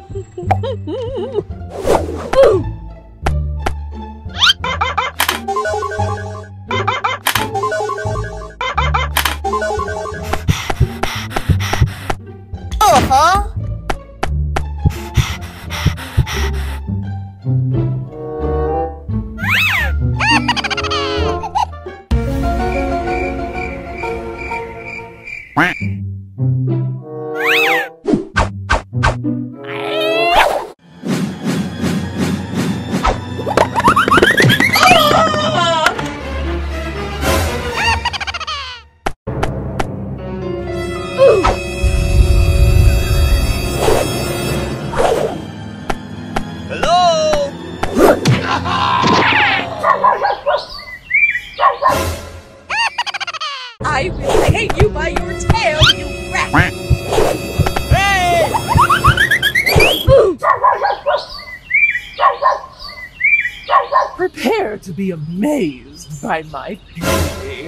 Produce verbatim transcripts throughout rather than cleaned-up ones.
Uh-huh. I will hang you by your tail, you rat! Hey! Prepare to be amazed by my beauty.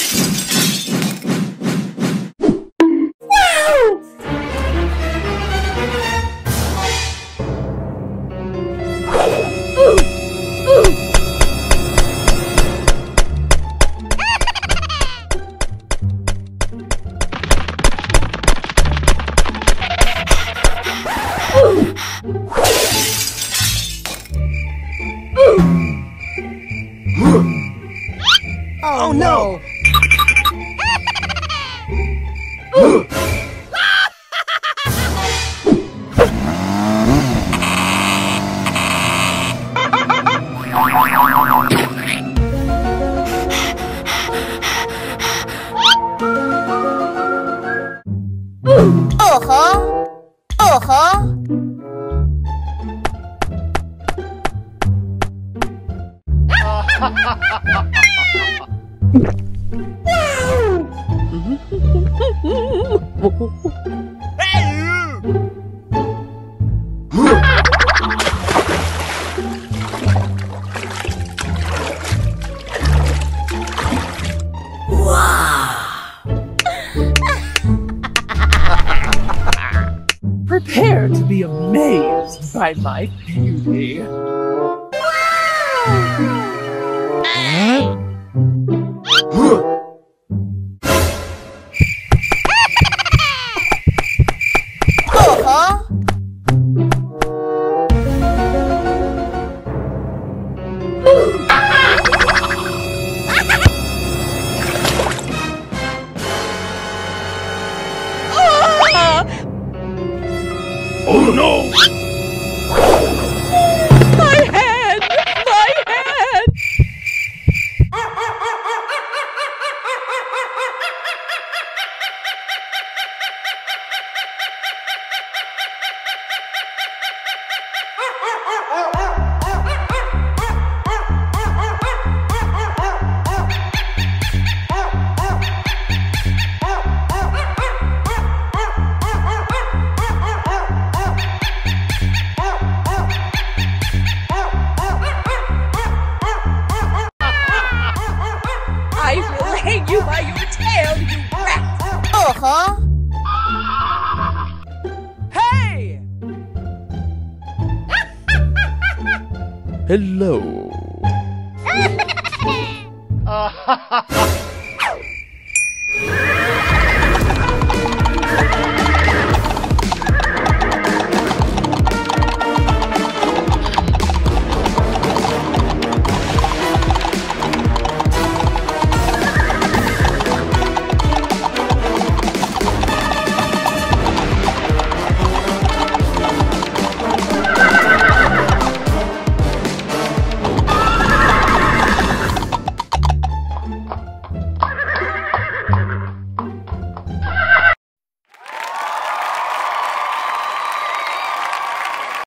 Oh no! Uh-huh. Uh-huh. Prepare to be amazed by my beauty. Uh-huh. Oh no! My head! My head! I will hang you by your tail, you rat! Uh-huh. Hey! Hello. Uh,